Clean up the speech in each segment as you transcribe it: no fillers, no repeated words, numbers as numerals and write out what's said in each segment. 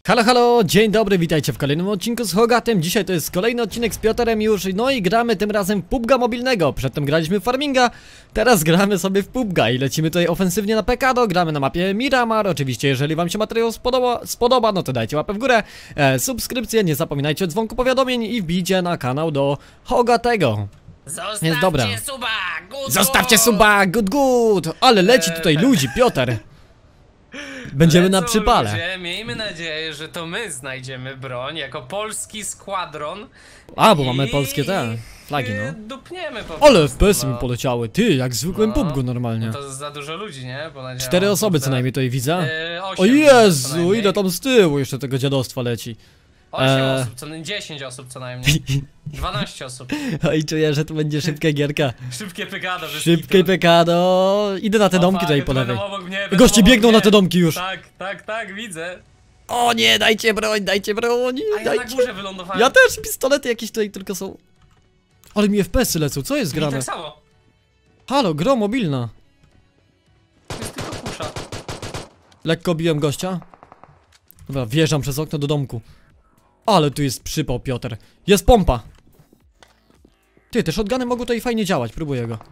Halo, halo, dzień dobry, witajcie w kolejnym odcinku z Hogatem. Dzisiaj to jest kolejny odcinek z Piotrem już, no i gramy tym razem w PUBG'a mobilnego. Przedtem graliśmy w Farminga, teraz gramy sobie w PUBG'a i lecimy tutaj ofensywnie na Pekado. Gramy na mapie Miramar. Oczywiście, jeżeli wam się materiał spodoba, no to dajcie łapę w górę, subskrypcję, nie zapominajcie o dzwonku powiadomień i wbijcie na kanał do Hogatego. Jest dobra. Zostawcie suba, good. Ale leci tutaj ludzi, Piotr. Będziemy na przypale. Ludzie, miejmy nadzieję, że to my znajdziemy broń jako polski składron. A, bo mamy polskie te flagi, no. Dupniemy po Ale prostu, FPS mi poleciały, ty, jak w zwykłym PUBG'u normalnie. To za dużo ludzi, nie? 4 osoby co najmniej tutaj widzę. 8 O Jezu, ile tam z tyłu jeszcze tego dziadostwa leci. 8 osób, 10 osób co najmniej. 12 osób. I czuję, że to będzie szybka gierka. Szybkie pekado. Szybkie pekado. Idę na te domki tutaj po lewej. Mnie, Goście biegną na te domki już. Tak, widzę. O nie, dajcie broń. A ja na górze wylądowałem. Ja też, pistolety jakieś tutaj tylko są. Ale mi FPS-y lecą, co jest grane? Tak samo. Halo, gro mobilna. Jest tylko kusza. Lekko biłem gościa. Dobra, wjeżdżam przez okno do domku. Ale tu jest przypał, Piotr. Jest pompa. Ty, te shotguny mogą tutaj fajnie działać, próbuję go.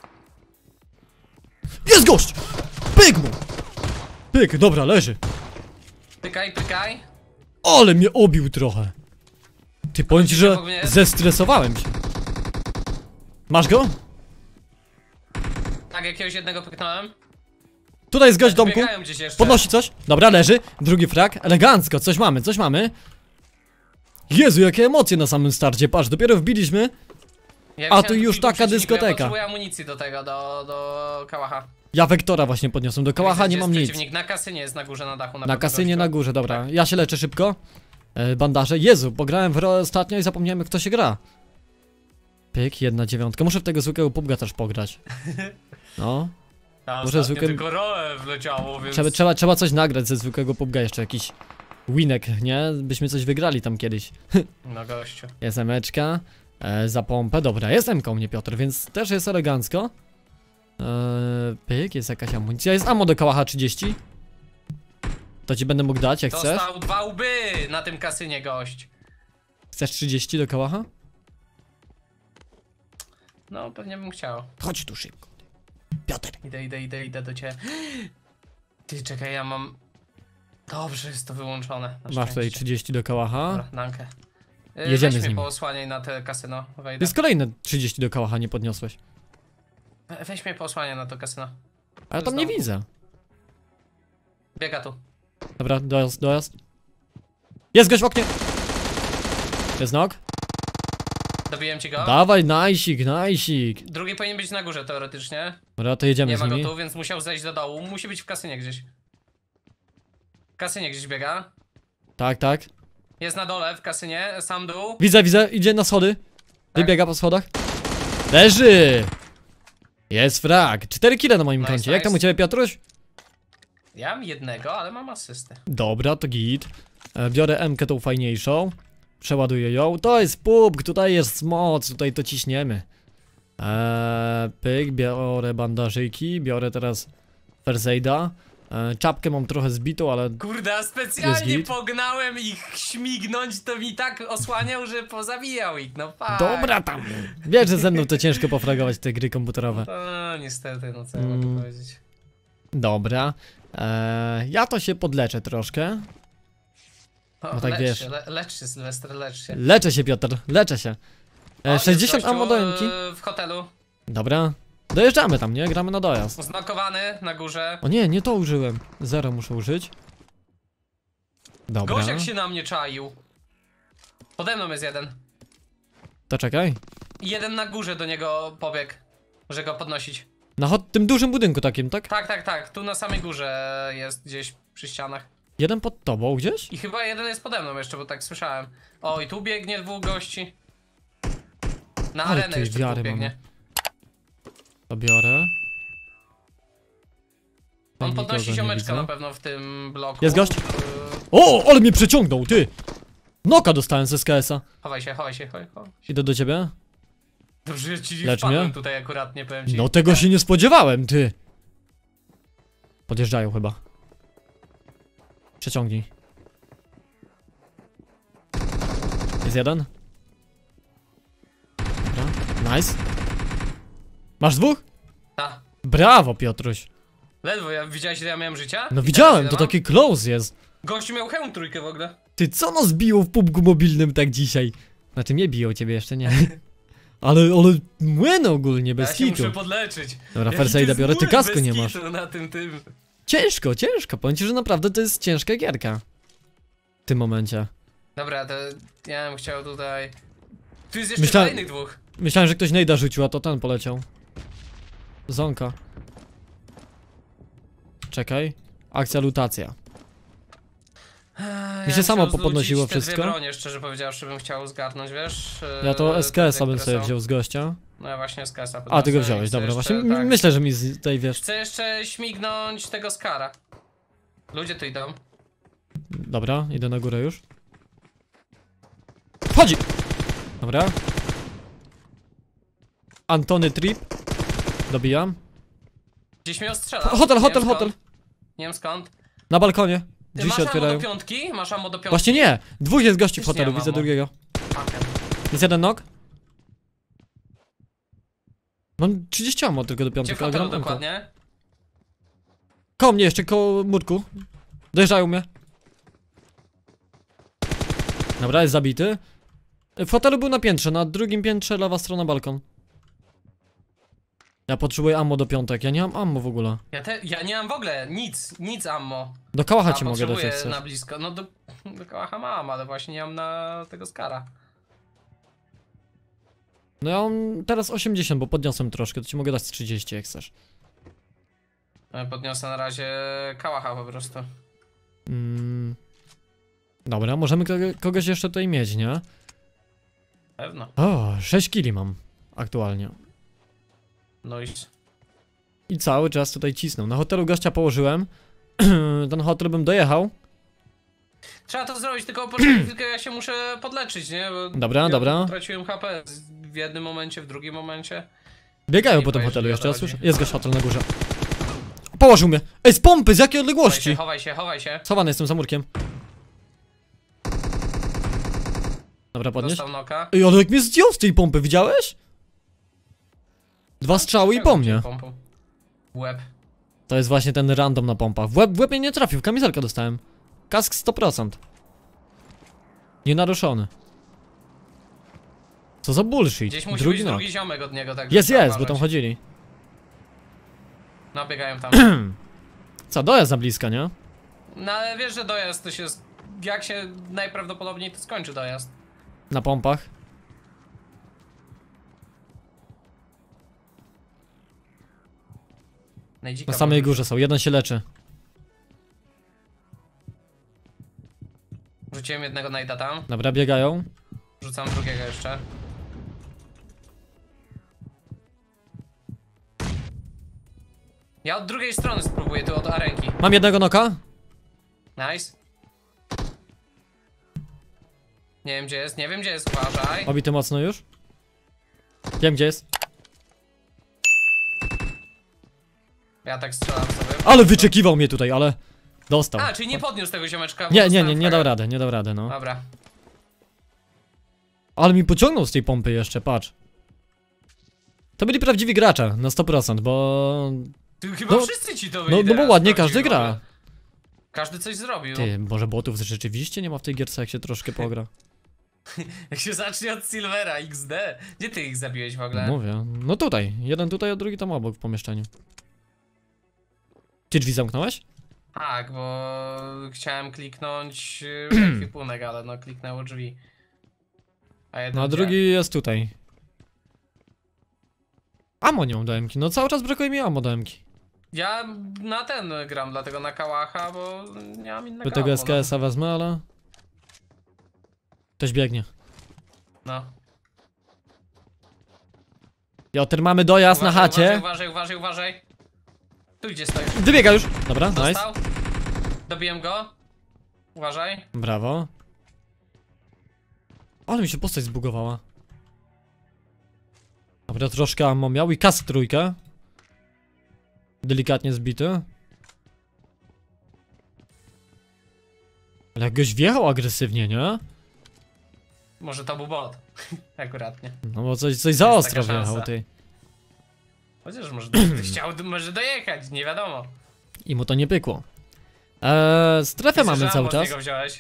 Jest gość! Pyk mu! Pyk, dobra, leży. Pykaj. Ale mnie obił trochę. Ty, powiem ci, że zestresowałem się. Masz go? Tak, jakiegoś jednego pyknąłem. Tutaj jest gość w domku. Podnosi coś. Dobra, leży. Drugi frag. Elegancko, coś mamy. Jezu, jakie emocje na samym starcie. Patrz, dopiero wbiliśmy. A tu już taka dyskoteka. Ja potrzebuję amunicji do tego, do kałacha. Ja Wektora właśnie podniosłem, do kałacha nie mam nic. Na kasynie jest na górze, na dachu. Na kasynie na górze, dobra. Ja się leczę szybko. Bandaże. Jezu, pograłem w ostatnio i zapomniałem, jak to się gra. Pyk, 1/9. Muszę w tego zwykłego PUBG'a też pograć. No. Może zwykłym... tylko roe wleciało, więc... Trzeba coś nagrać ze zwykłego PUBG'a, jeszcze jakiś winek, nie? Byśmy coś wygrali tam kiedyś. No gościu. Jest emeczka. Za pompę, dobra, jest M-ka u mnie, Piotr, więc też jest elegancko. Pyk, jest jakaś amunicja, jest ammo do kałacha 30. To ci będę mógł dać, jak chcesz. Dostał 2 łby na tym kasynie, gość. Chcesz 30 do kałacha? No, pewnie bym chciał. Chodź tu szybko, Piotr. Idę do ciebie. Ty, czekaj, ja mam... Dobrze, jest to wyłączone. Masz tutaj 30 do kałacha. Dobra, dankę. Jedziemy z nim. Posłaniaj na te kasyno, wejdę. To jest kolejne 30 do kałacha, nie podniosłeś. Weź mnie posłaniaj na to kasyno. A ja tam nie widzę. Biega tu. Dobra, dojazd. Jest gość w oknie! Jest nok. Dobiłem ci go. Dawaj, najsik. Drugi powinien być na górze teoretycznie. Dobra, to jedziemy z nimi. Nie ma go tu, więc musiał zejść do dołu. Musi być w kasynie gdzieś. W kasynie gdzieś biega. Tak. Jest na dole, w kasynie, sam dół. Widzę, idzie na schody. Wybiega po schodach. Leży! Jest frag. 4 kile na moim koncie. Jak tam u ciebie, Piotruś? Ja mam jednego, ale mam asystę. Dobra, to git. Biorę M-kę tą fajniejszą. Przeładuję ją. To jest PUBG, tutaj jest moc, tutaj to ciśniemy. Pyk, biorę bandażyki, biorę teraz first aida. Czapkę mam trochę zbitą, ale... Kurde, specjalnie pognałem ich śmignąć, to mi tak osłaniał, że pozabijał ich, no fakt. Dobra tam. Wiesz, że ze mną to ciężko pofragować te gry komputerowe. No niestety, no co ja mogę powiedzieć. Dobra. Ja to się podleczę troszkę. No tak wiesz. Lecz się, Sylwester, lecz się. Leczę się, Piotr, leczę się. 60 ammo do M-ki. W hotelu. Dobra. Dojeżdżamy tam, nie? Gramy na dojazd. Znakowany na górze. O nie to użyłem. 0 muszę użyć. Dobra. Gosiek się na mnie czaił. Pode mną jest jeden. To czekaj. Jeden na górze do niego pobiegł, że go podnosić. Na tym dużym budynku takim, tak? Tak. Tu na samej górze jest gdzieś przy ścianach. Jeden pod tobą gdzieś? I chyba jeden jest pode mną jeszcze, bo tak słyszałem. O, i tu biegnie 2 gości. Na arenę jeszcze tu biegnie. To biorę. On podnosi ziomeczka na pewno w tym bloku. Jest gość? O, ale mnie przeciągnął, ty! Noka dostałem z SKS-a. Chowaj się. Idę do ciebie. Dobrze, ja ci Lecz wpadłem mnie? tutaj akurat, nie powiem ci. No tego się nie spodziewałem, ty! Podjeżdżają chyba. Przeciągnij. Jest jeden. Dobra, nice. Masz dwóch? Ta. Brawo, Piotruś. Ledwo, widziałeś ile ja miałem życia? No I widziałem, teraz to ile mam? taki close jest. Gościu miał hełm trójkę w ogóle. Ty, co nas biło w PUBG mobilnym tak dzisiaj? Znaczy mnie biło, ciebie jeszcze nie. Ale młyn ogólnie, bez Ja się kitu. muszę podleczyć. Dobra, Jaki first to aida jest biorę, ty młyn kasku bez nie kitu masz. Na tym. Ciężko, ciężko, powiem ci, że naprawdę to jest ciężka gierka. W tym momencie. Dobra, to ja bym chciał tutaj... Tu jest jeszcze kolejnych dwóch. Myślałem, że ktoś nejda rzucił, a to ten poleciał. Zonka. Czekaj. Akcja lutacja. Mi się samo popodnosiło wszystko. Te bronie, szczerze powiedziawszy, bym chciał zgarnąć, wiesz? Ja to SKS-a bym które sobie są. wziął z gościa. No ja właśnie SKS-a A, ty go podniosłem wziąłeś, i chcę dobra, jeszcze, właśnie tak. myślę, że mi tutaj wiesz. Chcę jeszcze śmignąć tego Skara. Ludzie tu idą. Dobra, idę na górę już. Wchodzi! Dobra. Antony Trip. Dobijam. Gdzieś mnie ostrzela. Hotel, Nie hotel, wiem hotel. skąd. Nie wiem skąd. Na balkonie. Ty Drzwi masz się ammo otwierają. do piątki? Masz ammo do piątki? Właśnie nie! Dwóch jest gości w Też nie hotelu, mam widzę ammo. drugiego. Fucker. Jest jeden knock. Mam 30 ammo tylko do Gdzie w piątego, ale hotelu gram amko. dokładnie? Koło mnie jeszcze, koło murku. Dojeżdżają mnie. Dobra, jest zabity. W hotelu był na piętrze, na drugim piętrze lewa strona balkon. Ja potrzebuję ammo do piątek, ja nie mam ammo w ogóle. Ja nie mam w ogóle nic ammo. Do kałacha A, ci mogę dać jak potrzebuję chcesz. na blisko. No do kałacha mam, ale właśnie nie mam na tego Skara. No ja mam teraz 80, bo podniosłem troszkę, to ci mogę dać 30 jak chcesz. Podniosę na razie kałacha po prostu. Dobra, możemy kogoś jeszcze tutaj mieć, nie? Pewno. O, 6 kili mam aktualnie. No i... I cały czas tutaj cisnął. Na hotelu gościa położyłem. Ten hotel bym dojechał. Trzeba to zrobić, tylko poczekaj chwilkę, ja się muszę podleczyć, nie? Bo Dobra, ja dobra. Traciłem HP w jednym momencie, w drugim momencie. Biegają Nie po tym powiesz, hotelu że jeszcze, o ja to słyszę. chodzi. Jest gość hotel na górze. Położył mnie! Ej, z pompy, z jakiej odległości? Chowaj się, chowaj się. Schowany jestem za murkiem. Dobra, podnieś. Dostał noka. Ej, ale jak mnie zdjął z tej pompy, widziałeś? 2 strzały i po mnie. Pompą. Łeb. To jest właśnie ten random na pompach. W łeb mnie nie trafił, w kamizelkę dostałem. Kask 100%. Nienaruszony. Co za bullshit. Gdzieś musi być knock. drugi ziomek od niego, tak. Jest, trzeba jest, bo tam uważać. chodzili. No, biegają tam. Co, dojazd za bliska, nie? No ale wiesz, że dojazd to się... Jak się najprawdopodobniej to skończy dojazd. Na pompach. Najdzika Na samej może- górze są, jeden się leczy. Rzuciłem jednego najda tam. Dobra, biegają. Rzucam drugiego jeszcze. Ja od drugiej strony spróbuję, tu od arenki. Mam jednego noka. Nice. Nie wiem gdzie jest, nie wiem gdzie jest, uważaj. Obity mocno już. Wiem gdzie jest. Ja tak strzelam sobie. Ale wyczekiwał mnie tutaj, ale... Dostał. A, czyli nie podniósł tego ziomeczka. bo Nie dostałem dał fraga. rady, nie dał rady, no. Dobra. Ale mi pociągnął z tej pompy jeszcze, patrz. To byli prawdziwi gracze, na 100%, bo... Tu chyba No, wszyscy ci to no wyjdą. bo ładnie każdy gra. Każdy coś zrobił. Ty, może botów rzeczywiście nie ma w tej gierce, jak się troszkę pogra. Jak się zacznie od Silvera XD. Gdzie ty ich zabiłeś w ogóle? Mówię. No tutaj, jeden tutaj, a drugi tam obok w pomieszczeniu. Ty drzwi zamknąłeś? Tak, bo chciałem kliknąć ekwipunek, ale no kliknęło drzwi. A No a drugi jest tutaj. Ammo nie mam do M-ki, no cały czas brakuje mi ammo do M-ki. Ja na ten gram, dlatego na kałacha, bo nie mam innego Do tego ammo, SKS-a wezmę, ale... Ktoś biegnie. No. Joter, mamy dojazd na chacie. Uważaj. Tu gdzie stoisz? Wybiega już. Dobra, nice. Dostał? Dobiłem go. Uważaj. Brawo. Ale mi się postać zbugowała. Dobra, troszkę ammo miał i kask trójkę. Delikatnie zbity. Ale jak goś wjechał agresywnie, nie? Może to był bot. Akuratnie. No bo coś za ostro taka wjechał, szansa. ty. Chociaż może chciał może dojechać, nie wiadomo. I mu to nie pykło. Strefę mamy Słyszałem, cały od czas. niego wziąłeś.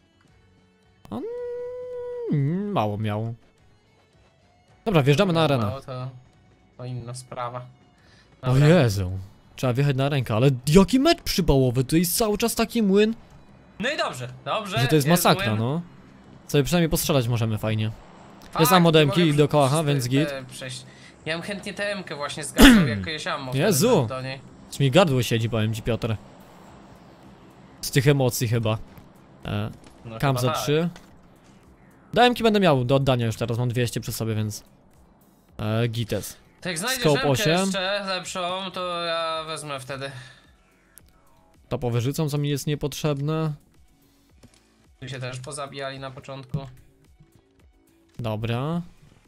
Mało miał. Dobra, wjeżdżamy na arenę. Mało to inna sprawa. O Dobra. Jezu. Trzeba wjechać na rękę, ale jaki mecz przybałowy, to jest cały czas taki młyn, No i dobrze, dobrze. że to jest masakra, młyn. no. Sobie przynajmniej postrzelać możemy fajnie. Fakt, Jest ammo mogę demki do kołacha, więc git. przejść. Ja bym chętnie TM-kę właśnie zgadzał, jak jakieś ammo. Jezu. Do niej. Aż mi gardło siedzi, powiem ci, Piotr. Z tych emocji chyba. No, Kam chyba za tak. 3. DM-ki będę miał do oddania już teraz, mam 200 przy sobie, więc... Gites. To jak znajdziesz Scope M-kę 8. jeszcze lepszą, to ja wezmę wtedy. To powyrzucam, co mi jest niepotrzebne. Tu się też pozabijali na początku. Dobra.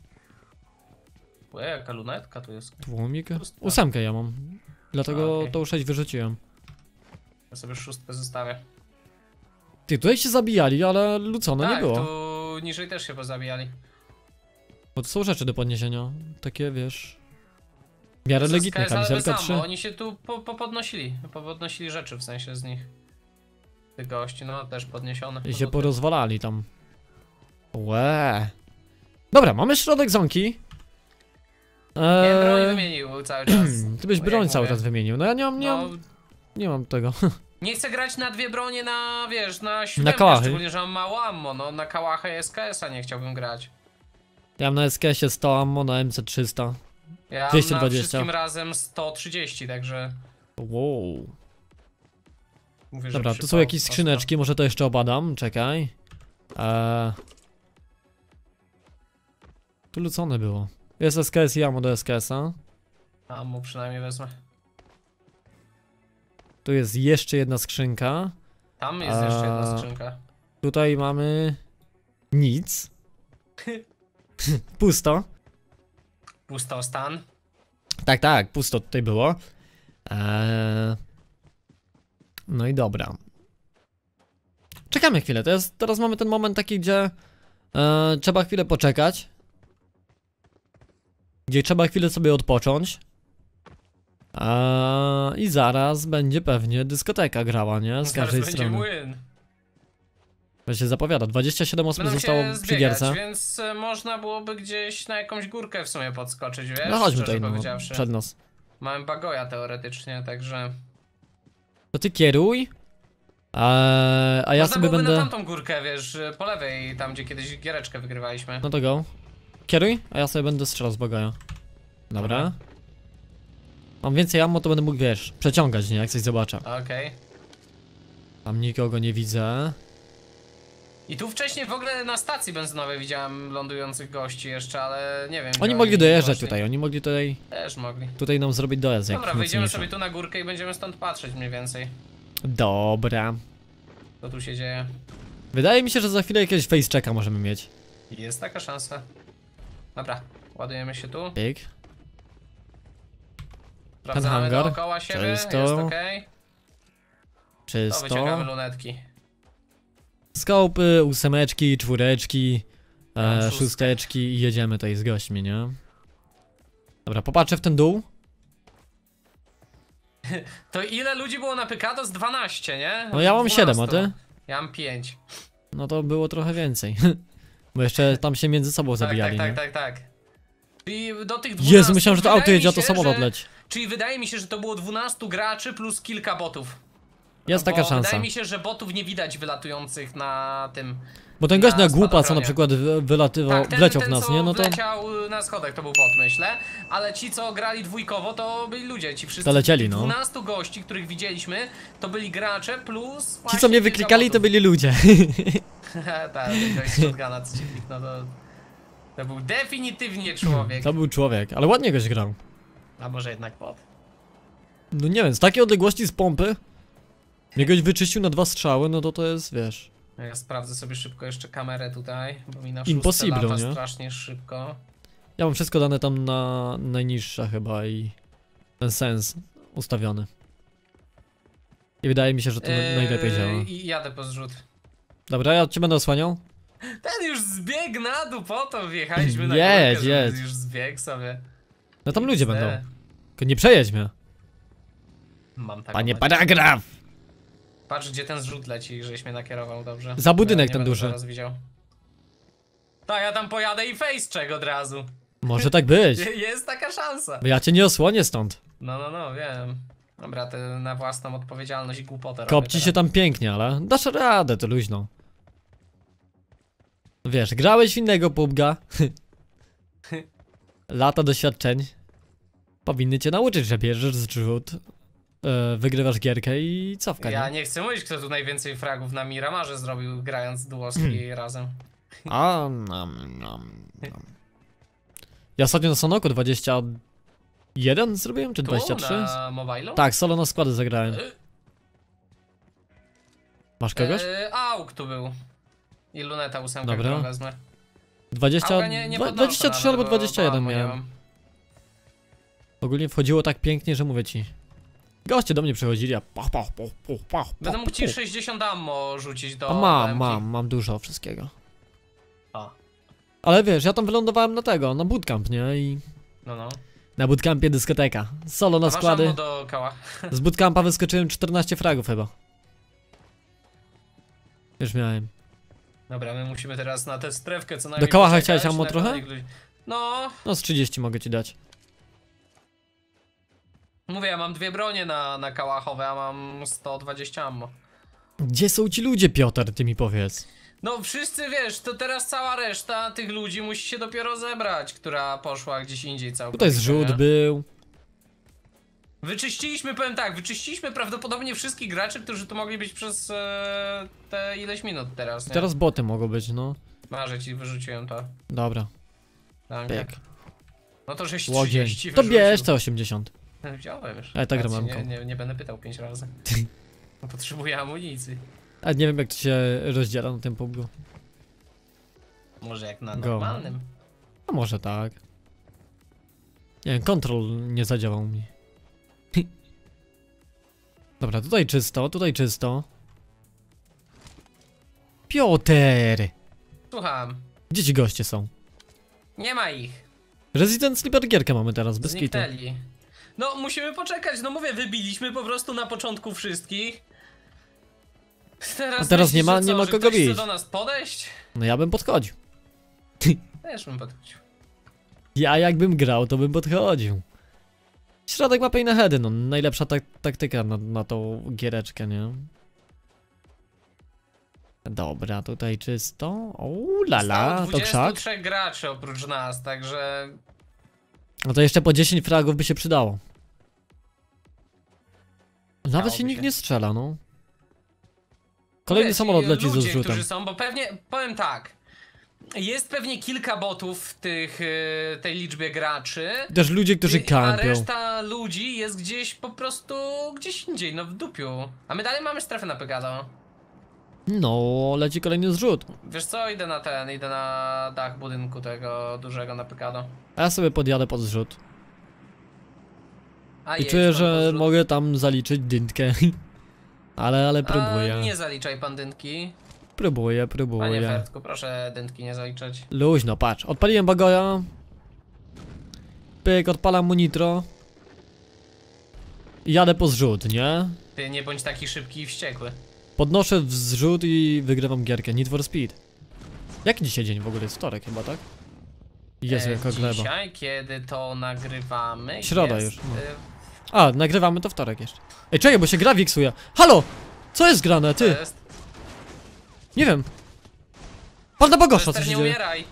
Jaka lunetka tu jest. Tłumik. Szóstka. 8 ja mam. Dlatego Okej. tą 6 wyrzuciłem. Ja sobie 6 zostawię. Ty, tutaj się zabijali, ale Lucona Tak, nie było. tu niżej też się pozabijali. Bo to są rzeczy do podniesienia. Takie, wiesz... W miarę To legitne, jest bez kamizelka ammo, 3. Oni się tu podnosili rzeczy w sensie z nich. Tych gości, no też podniesione. I się porozwalali tam. Łe. Dobra, mamy środek zonki. Ja broń wymienił cały czas. Ty byś bo jak broń cały mówię. czas wymienił. No ja nie mam, No, nie mam tego. nie chcę grać na dwie bronie na, wiesz, na siódemkę, kałachy. szczególnie, że mam mało ammo, no na kałachę SKS-a nie chciałbym grać. Ja mam na SKS-ie 100 ammo, na MC 300. Ja mam 220. na wszystkim razem 130, także Wow. mówię, że Dobra, tu są przypał jakieś ostro. skrzyneczki, może to jeszcze obadam, czekaj. Tu lucone było. Jest SKS i ammo do SKS-a. Ammo przynajmniej wezmę. Tu jest jeszcze jedna skrzynka. Tam jest jeszcze jedna skrzynka. Tutaj mamy... nic. Pusto. Pustostan. Tak, tak, pusto tutaj było. No i dobra. Czekamy chwilę, teraz mamy ten moment taki, gdzie trzeba chwilę poczekać. Gdzie trzeba chwilę sobie odpocząć. I zaraz będzie pewnie dyskoteka grała, nie? Z Zaraz każdej będzie strony. młyn. To się zapowiada, 27 osób Będą zostało się przy zbiegać, gierce. więc można byłoby gdzieś na jakąś górkę w sumie podskoczyć, wiesz? No chodźmy Szczerze tutaj, no, powiedziawszy. przed nos. Mamy bagoja teoretycznie, także... To ty kieruj. A ja Można sobie byłoby będę... na tamtą górkę, wiesz, po lewej, tam gdzie kiedyś giereczkę wygrywaliśmy. No to go. Kieruj, a ja sobie będę strzelał z bagaja. Dobra. Mam więcej ammo, to będę mógł, wiesz, przeciągać, nie? Jak coś zobaczę. Okej. Tam nikogo nie widzę. I tu wcześniej w ogóle na stacji benzynowej widziałem lądujących gości jeszcze, ale nie wiem. Oni gdzie mogli dojeżdżać poszli. tutaj, oni mogli Też mogli. tutaj nam zrobić dojazd jak Dobra, wejdziemy mocniejszy. sobie tu na górkę i będziemy stąd patrzeć mniej więcej, Dobra. co tu się dzieje. Wydaje mi się, że za chwilę jakiegoś face checka możemy mieć. Jest taka szansa. Dobra, ładujemy się tu. Pyk. Sprawdzamy hangar. dookoła siebie, Czysto. jest okej. To wyciągamy Czysto. lunetki. Skopy, ósemeczki, czwóreczki, Mam szóstkę. szósteczki i jedziemy tutaj z gośćmi, nie? Dobra, popatrzę w ten dół. To ile ludzi było na Pykado? Z 12, nie? No ja mam 7, a 12. ty? Ja mam 5. No to było trochę więcej. Bo jeszcze tam się między sobą zabijali, tak, nie? tak, tak, tak. I do tych 12, Jezu, myślałem, że to auto wydaje jedzie, a mi to się, samolot że- leci. Czyli wydaje mi się, że to było 12 graczy plus kilka botów. Jest Bo taka szansa. Wydaje mi się, że botów nie widać wylatujących na tym. Bo ten gość na na głupa, co na spadochronie. przykład wylatywał, Tak, wleciał w ten, nas, co nie? No to wleciał na schodach, to był bot, myślę. Ale ci, co grali dwójkowo, to byli ludzie. Ci wszyscy. To lecieli, no. 12 gości, których widzieliśmy, to byli gracze plus. ci, właśnie co mnie kilka wyklikali, to botów. byli ludzie. Tak, ten gość z shotguna, co ci kliknął, to był definitywnie człowiek. To był człowiek, ale ładnie goś grał. A może jednak bot. No nie wiem, z takiej odległości z pompy mnie goś wyczyścił na 2 strzały, no to jest, wiesz. Ja sprawdzę sobie szybko jeszcze kamerę tutaj, bo mi na Impossible, szóstce lata nie? strasznie szybko. Ja mam wszystko dane tam na najniższa chyba i ten sens ustawiony. I wydaje mi się, że to najlepiej działa. I jadę po zrzut. Dobra, ja cię będę osłaniał. Ten już zbiegł na dół, po to wjechaliśmy na Jedź, górkę, jedź. żeby już zbiegł sobie. No tam ludzie XD. będą. Tylko nie przejedź mnie. Mam taką Panie nadzieję. paragraf! Patrz, gdzie ten zrzut leci, żeś mnie nakierował dobrze. Za budynek Ja ten nie będę duży. teraz widział. Tak, ja tam pojadę i face check od razu. Może tak być. Jest taka szansa. Ja cię nie osłonię stąd. No, wiem. Dobra, to na własną odpowiedzialność i głupotę robię Kopci się tam pięknie, ale dasz radę, to luźno. Wiesz, grałeś w innego PUBG'a. Lata doświadczeń powinny cię nauczyć, że bierzesz zrzut, wygrywasz gierkę i cofka, Ja nie? nie chcę mówić, kto tu najwięcej fragów na Miramarze zrobił, grając duoski razem. Ja ostatnio na Sonoku 21 zrobiłem, czy 23? Tu, na mobilu? Tak, solo na składy zagrałem. Masz kogoś? Auk tu był. I luneta 8, Dobra. którą wezmę. 20, Auga nie podnoszę 23 nawet, albo bo 21 ammo nie miałem. mam. Ogólnie wchodziło tak pięknie, że mówię ci. Goście do mnie przychodzili, a pach. Będę mógł ci 60 ammo rzucić do A BMG. mam dużo wszystkiego. A, Ale wiesz, ja tam wylądowałem na bootcamp, nie? I no. na bootcampie dyskoteka. Solo na A masz składy. ammo do koła. Z bootcampa wyskoczyłem 14 fragów chyba. Już miałem. Dobra, my musimy teraz na tę strefkę co najmniej Do kałacha poczekać, chciałeś ammo na trochę? kolejnych ludzi. No, No z 30 mogę ci dać. mówię, ja mam dwie bronie na kałachowe, a mam 120 ammo. Gdzie są ci ludzie, Piotr, ty mi powiedz. No wszyscy wiesz, to teraz cała reszta tych ludzi musi się dopiero zebrać, która poszła gdzieś indziej całkowicie. Tutaj zrzut nie? był. Wyczyściliśmy, powiem tak, wyczyściliśmy prawdopodobnie wszystkich graczy, którzy tu mogli być przez te ileś minut teraz, nie? Teraz boty mogą być, no. Marzę ci, wyrzuciłem to. Dobra, Danke. pyk. No to żeś Łogień. 30 To wyrzucił. bierz te 80. Wziąłem już. Ale tak Racji, ramanką. nie będę pytał 5 razy. Potrzebuję amunicji. A nie wiem jak to się rozdziela na tym PUBG'u. Może jak na Go. normalnym. A może tak. Nie wiem, kontrol nie zadziałał mi. Dobra, tutaj czysto, tutaj czysto. Piotr! Słucham. Gdzie ci goście są? Nie ma ich. Resident Sleeper gierkę mamy teraz, bez kitu. Zniknęli. No musimy poczekać, no mówię, wybiliśmy po prostu na początku wszystkich. A teraz myślisz, nie ma- że nie co, ma że kogo ktoś chce bić. do nas podejść? No ja bym podchodził. Też bym podchodził. Ja jakbym grał, to bym podchodził. Środek mapy i na heady, no najlepsza taktyka na tą giereczkę, nie? Dobra, tutaj czysto. O lala, Zostało to krzak. 23 graczy oprócz nas, także... No to jeszcze po 10 fragów by się przydało. Nawet Dałoby się nikt się. nie strzela, no. Kolejny Wiecie, samolot leci z ludzie, zrzutem. którzy są, bo pewnie, powiem tak. Jest pewnie kilka botów w tej liczbie graczy. Też ludzie, którzy A kampią. reszta ludzi jest gdzieś po prostu gdzieś indziej, no w dupiu. A my dalej mamy strefę na Pegado. No, leci kolejny zrzut. Wiesz co, idę na dach budynku tego dużego na Pegado. A ja sobie podjadę pod zrzut. A I jedź czuję, pan że do zrzutu. mogę tam zaliczyć dyntkę. Ale próbuję. A, nie zaliczaj pan dynki. Próbuję. Panie Fertku, proszę dynki nie zaliczać. Luźno, patrz. Odpaliłem bagoja. Pyk, odpalam mu nitro. I jadę po zrzut, nie? Ty nie bądź taki szybki i wściekły. Podnoszę w zrzut i wygrywam gierkę. Need for Speed. Jaki dzisiaj dzień w ogóle? Jest wtorek chyba, tak? Jezu, jaka gleba. Dzisiaj, kiedy to nagrywamy, Środa jest, już, no. A, nagrywamy to wtorek jeszcze. Ej, czekaj, bo się gra wiksuje. Halo! Co jest grane, ty? To jest. Nie wiem. Pan na bagosza, co Lester, się nie dzieje? umieraj.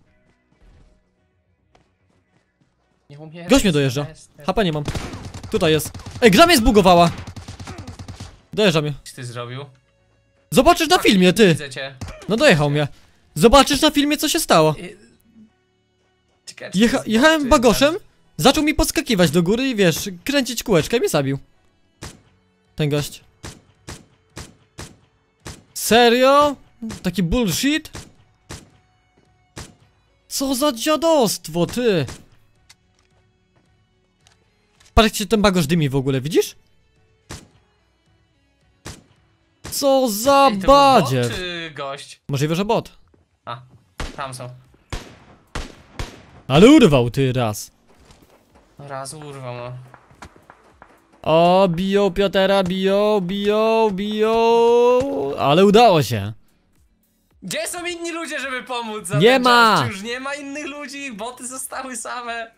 Nie umieraj. Gość mnie dojeżdża. Lester. HP nie mam. Tutaj jest. Ej, gra mnie zbugowała. Dojeżdża mnie. Co ty zrobił? Zobaczysz na filmie, ty. Widzę cię. No dojechał mnie. Zobaczysz na filmie, co się stało. Ciekawe, czy to jest Jechałem bot, czy bagoszem, zaczął mi podskakiwać do góry i wiesz, kręcić kółeczka i mnie zabił. Ten gość. Serio? Taki bullshit? Co za dziadostwo, ty? Patrz jak się ten bagosz dymi w ogóle, widzisz? Co za Ej, to był bot badziew. czy gość? Możliwe, że bot. A, tam są. Ale urwał ty raz. Raz urwał, no. O, biją Piotera, biją. Ale udało się. Gdzie są inni ludzie, żeby pomóc? Nie ma! Czy już nie ma innych ludzi? Boty zostały same.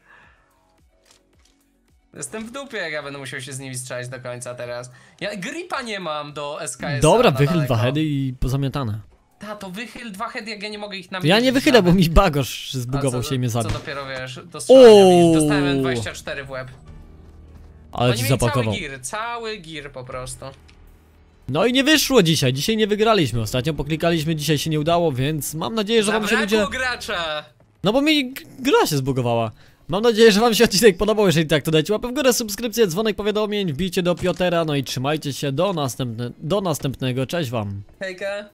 Jestem w dupie, jak ja będę musiał się z nimi strzelać do końca teraz. Ja gripa nie mam do SKS. Dobra, wychyl 2 heady i pozamiatane. Ta, to wychyl 2 heady, jak ja nie mogę ich To nawiedzić. ja nie wychylę, bo mi bagosz zbugował się i mnie Co zabił. dopiero wiesz, do strzelania. Dostałem 24 w łeb. Ale Oni ci mieli zapakował. cały gear po prostu. No i nie wyszło dzisiaj, dzisiaj nie wygraliśmy. Ostatnio poklikaliśmy, dzisiaj się nie udało, więc mam nadzieję, że wam się ludzie... Zabrakło gracza! No bo mi gra się zbugowała. Mam nadzieję, że wam się odcinek podobał, jeżeli tak to dajcie łapę w górę, subskrypcję, dzwonek powiadomień, wbijcie do Piotera, no i trzymajcie się do następnego, cześć wam. Hejka!